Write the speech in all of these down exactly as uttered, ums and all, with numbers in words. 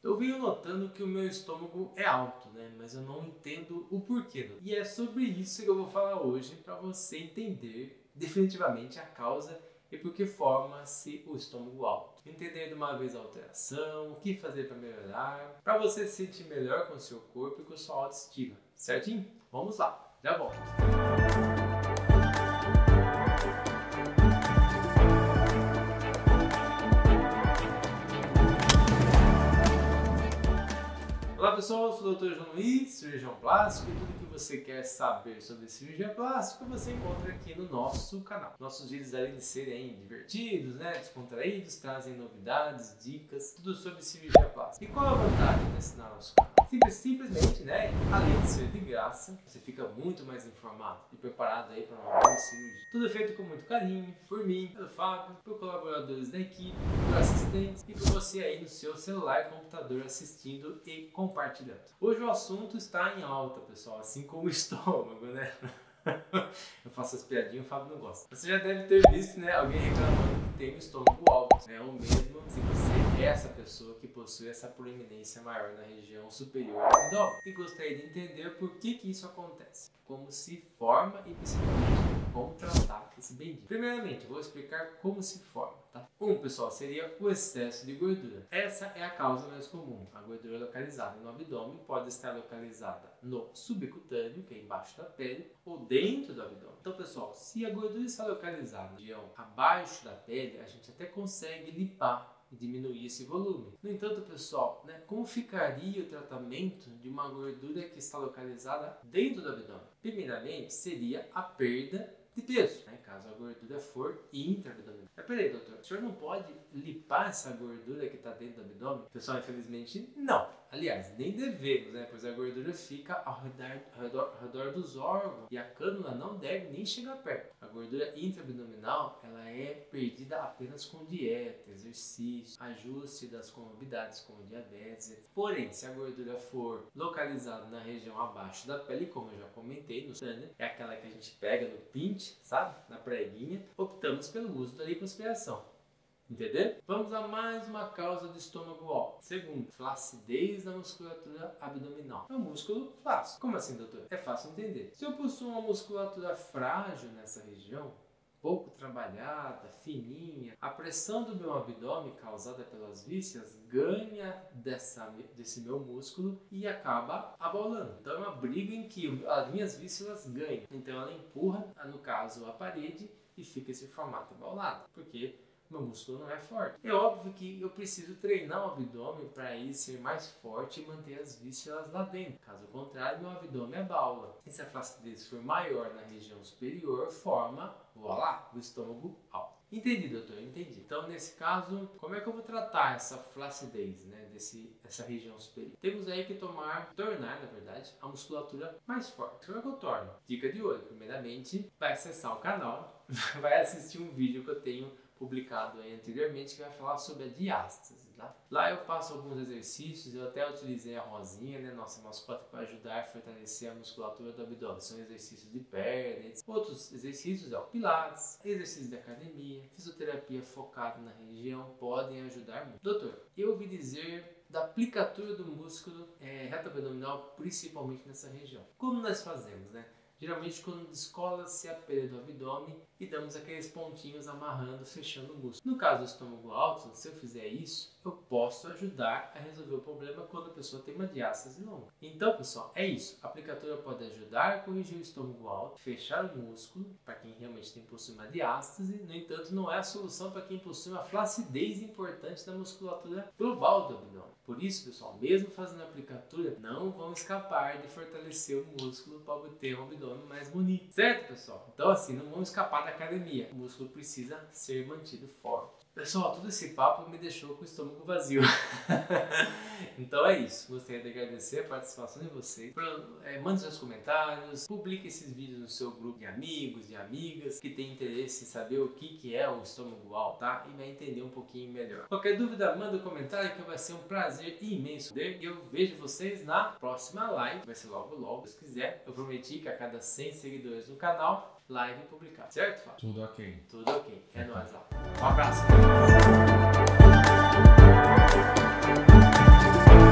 Eu venho notando que o meu estômago é alto, né? Mas eu não entendo o porquê. E é sobre isso que eu vou falar hoje para você entender definitivamente a causa e por que forma-se o estômago alto. Entender de uma vez a alteração, o que fazer para melhorar, para você se sentir melhor com o seu corpo e com a sua autoestima. Certinho? Vamos lá, já volto. Olá pessoal, eu sou o doutor João Luiz, cirurgião plástico, e tudo que você quer saber sobre cirurgia plástica você encontra aqui no nosso canal. Nossos vídeos, além de serem divertidos, né, descontraídos, trazem novidades, dicas, tudo sobre cirurgia plástica. E qual é a vantagem de assinar nosso canal? Simples, simplesmente, né, além de ser de graça, você fica muito mais informado e preparado aí para uma boa cirurgia. Tudo feito com muito carinho, por mim, pelo Fábio, por colaboradores da equipe, por assistentes e por você aí no seu celular e computador assistindo e compartilhando. Hoje o assunto está em alta, pessoal, assim como o estômago, né? Eu faço as piadinhas, o Fábio não gosta. Você já deve ter visto, né, alguém reclamando que tem um estômago alto, né? Ou mesmo se você é essa pessoa que possui essa proeminência maior na região superior do abdômen. E gostaria de entender por que que isso acontece, como se forma e principalmente como tratar esse bendito. Primeiramente, vou explicar como se forma, tá? Um, pessoal, seria o excesso de gordura. Essa é a causa mais comum. A gordura localizada no abdômen pode estar localizada no subcutâneo, que é embaixo da pele, ou dentro do abdômen. Então, pessoal, se a gordura está localizada na região abaixo da pele, a gente até consegue limpar e diminuir esse volume. No entanto, pessoal, né, como ficaria o tratamento de uma gordura que está localizada dentro do abdômen? Primeiramente, seria a perda de peso, né, caso a gordura for intra-abdominal. Mas peraí, doutor, o senhor não pode limpar essa gordura que está dentro do abdômen? Pessoal, infelizmente, não. Aliás, nem devemos, né? Pois a gordura fica ao redor, ao redor, ao redor dos órgãos e a cânula não deve nem chegar perto. A gordura intra-abdominal, ela é perdida apenas com dieta, exercício, ajuste das comorbidades como diabetes. Porém, se a gordura for localizada na região abaixo da pele, como eu já comentei no câncer, é aquela que a gente pega no pinte, sabe? Na preguinha, optamos pelo uso da lipoaspiração. Entendeu? Vamos a mais uma causa do estômago alto. Segundo, flacidez da musculatura abdominal. É um músculo flácido. Como assim, doutor? É fácil entender. Se eu possuo uma musculatura frágil nessa região, pouco trabalhada, fininha, a pressão do meu abdômen causada pelas vísceras ganha dessa, desse meu músculo e acaba abaulando. Então é uma briga em que as minhas vísceras ganham. Então ela empurra, no caso, a parede e fica esse formato abaulado. Porque meu músculo não é forte. É óbvio que eu preciso treinar o abdômen para ele ser mais forte e manter as vísceras lá dentro. Caso contrário, meu abdômen abaula. E se a flacidez for maior na região superior, forma, voilá, o estômago alto. Entendi, doutor, entendi. Então, nesse caso, como é que eu vou tratar essa flacidez, né, desse, essa região superior? Temos aí que tomar, tornar, na verdade, a musculatura mais forte. Como é que eu torno? Dica de ouro. Primeiramente, vai acessar o canal, vai assistir um vídeo que eu tenho publicado aí anteriormente que vai falar sobre a diástase, tá? Lá eu passo alguns exercícios, eu até utilizei a rosinha, né, nossa mascote, para ajudar a fortalecer a musculatura do abdômen. São exercícios de perna, outros exercícios, ó, pilates, exercícios de academia, fisioterapia focada na região podem ajudar muito. Doutor, eu ouvi dizer da aplicatura do músculo é, reto abdominal, principalmente nessa região. Como nós fazemos, né? Geralmente quando descola-se a pele do abdômen e damos aqueles pontinhos amarrando, fechando o músculo. No caso do estômago alto, se eu fizer isso, eu posso ajudar a resolver o problema quando a pessoa tem uma diástase longa. Então, pessoal, é isso. A aplicatura pode ajudar a corrigir o estômago alto, fechar o músculo, para quem realmente tem possui uma diástase. No entanto, não é a solução para quem possui uma flacidez importante da musculatura global do abdômen. Por isso, pessoal, mesmo fazendo a aplicatura, não vão escapar de fortalecer o músculo para obter um abdômen mais bonito. Certo, pessoal? Então, assim, não vamos escapar da academia. O músculo precisa ser mantido forte. Pessoal, todo esse papo me deixou com o estômago vazio. Então é isso. Gostaria de agradecer a participação de vocês. É, mande seus comentários, publique esses vídeos no seu grupo de amigos e amigas que tem interesse em saber o que, que é o estômago alto, tá? E vai entender um pouquinho melhor. Qualquer dúvida, manda um comentário que vai ser um prazer imenso. E eu vejo vocês na próxima live. Vai ser logo, logo, se quiser. Eu prometi que a cada cem seguidores no canal, live publicada. Certo, Fábio? Tudo ok. Tudo ok. É nóis lá. Um abraço.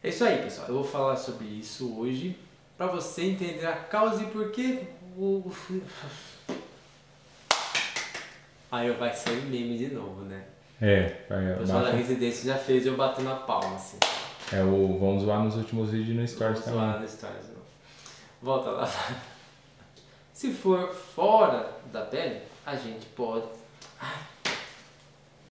É isso aí, pessoal. Eu vou falar sobre isso hoje para você entender a causa e porquê. O... Aí vai ser meme de novo, né? É, vai, o pessoal baixa... da residência já fez eu batendo a palma, assim. É o vamos zoar nos últimos vídeos no Stories vamos também. Vamos zoar no Stories, não. Volta lá. Se for fora da pele, a gente pode... Ai,